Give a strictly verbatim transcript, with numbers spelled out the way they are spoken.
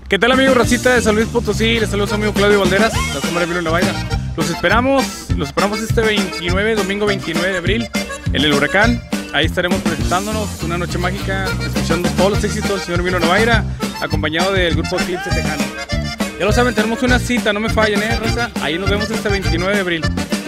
¿Qué tal, amigos racita de San Luis Potosí? Les saluda su amigo Claudio Valderas, la sombra de Emilio Navaira. Los esperamos, los esperamos este veintinueve, domingo veintinueve de abril, en el Huracán. Ahí estaremos presentándonos una noche mágica, escuchando todos los éxitos del señor Emilio Navaira, acompañado del grupo Eclipse Tejano. Ya lo saben, tenemos una cita, no me fallen, eh, raza. Ahí nos vemos este veintinueve de abril.